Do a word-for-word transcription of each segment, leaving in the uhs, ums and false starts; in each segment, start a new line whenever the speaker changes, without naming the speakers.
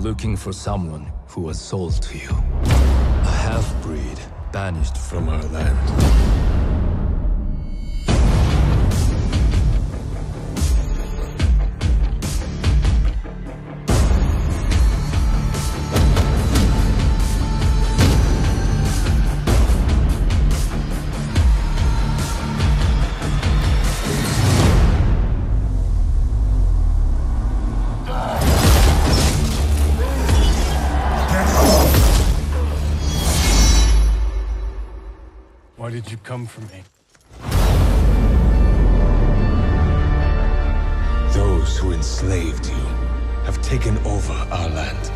looking for someone who was sold to you. A half-breed banished from our land.
Why did you come for me?
Those who enslaved you have taken over our land.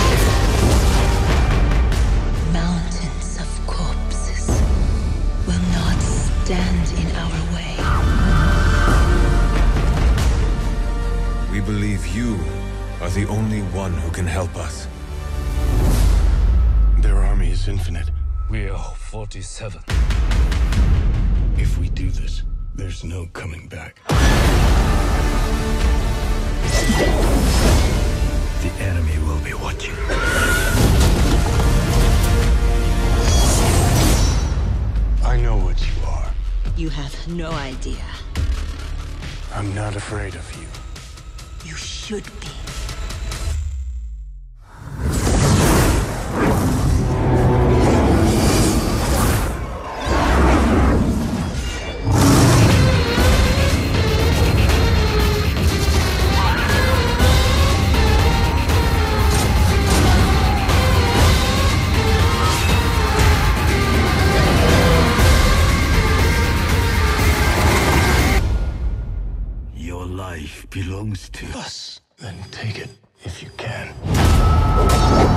Mountains of corpses will not stand in our way.
We believe you are the only one who can help us.
Their army is infinite.
We are forty-seven.
If we do this, there's no coming back. The enemy will be watching. I know what you are.
You have no idea.
I'm not afraid of you.
You should be.
Your life belongs to us. Then take it if you can.